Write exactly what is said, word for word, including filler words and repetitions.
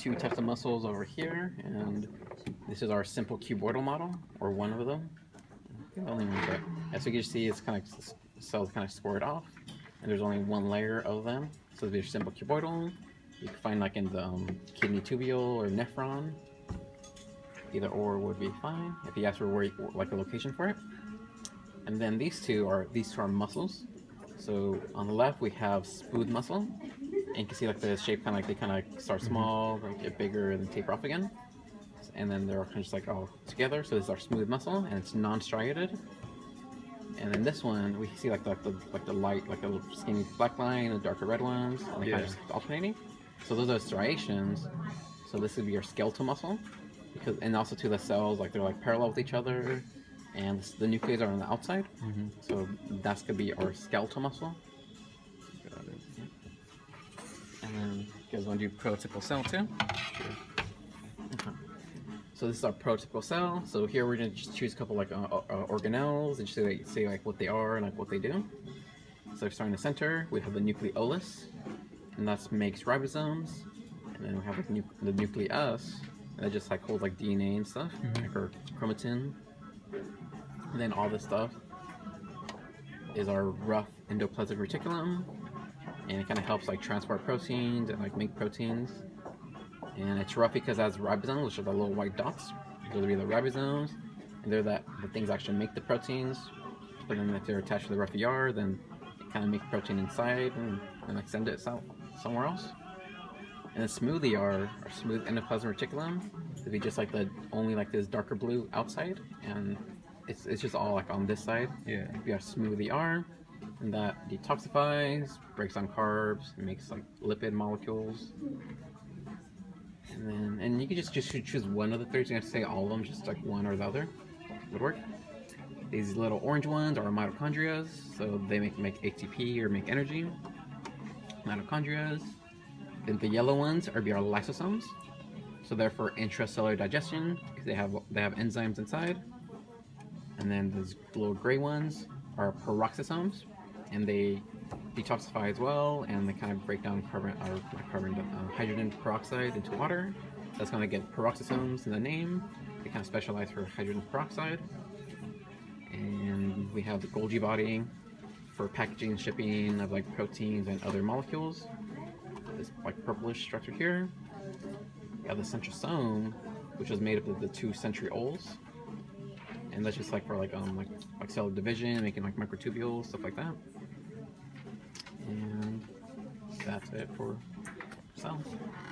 two types of muscles over here, and this is our simple cuboidal model, or one of them. Only one, but as you can see, it's kind of cells kind of squared off, and there's only one layer of them. So there's simple cuboidal. You can find like in the um, kidney tubule or nephron. Either or would be fine if you ask for where you, like a location for it. And then these two are these two are muscles. So on the left we have smooth muscle, and you can see like the shape kind of like they kind of start small, like get bigger, and then taper off again. And then they're kind of just like all together. So this is our smooth muscle, and it's non-striated. And then this one we see like the, like the like the light, like a little skinny black line, and darker red ones, and they yeah. kind of just alternating. So those are striations. So this would be your skeletal muscle, because and also to the cells, like they're like parallel with each other, and the nuclei are on the outside. Mm-hmm. So that's gonna be our skeletal muscle. Got it. And then you guys want to do prototypical cell too? Sure. Okay. So this is our prototypical cell. So here we're gonna just choose a couple like uh, uh, organelles and just say, like, say like what they are and like what they do. So starting in the center, we have the nucleolus, and that makes ribosomes. And then we have like, nu the nucleus, and that just like holds like D N A and stuff, mm-hmm. like our chromatin. And then all this stuff is our rough endoplasmic reticulum, and it kind of helps like transport proteins and like make proteins. And it's rough because it has ribosomes, which are the little white dots. Those would be the ribosomes, and they're that the things actually make the proteins. But then if they're attached to the rough E R, then it kind of makes protein inside and, and like send it out somewhere else. And the smooth E R, or smooth endoplasmic reticulum, would be just like the only like this darker blue outside, and it's it's just all like on this side. Yeah. We have smooth E R, and that detoxifies, breaks down carbs, and makes like lipid molecules. And then, and you can just, just choose one of the three. So you have to say all of them, just like one or the other would work. These little orange ones are mitochondria, so they make make A T P or make energy. Mitochondria. Then the yellow ones are be our lysosomes, so they're for intracellular digestion because they have they have enzymes inside. And then those little gray ones are peroxisomes, and they detoxify as well, and they kind of break down carbon or not carbon uh, hydrogen peroxide into water. That's going to get peroxisomes in the name. They kind of specialize for hydrogen peroxide. And we have the Golgi body for packaging and shipping of like proteins and other molecules. This like purplish structure here. We have the centrosome, which is made up of the two centrioles, and that's just like for like um like like cell division, making like microtubules, stuff like that. And that's it for cells.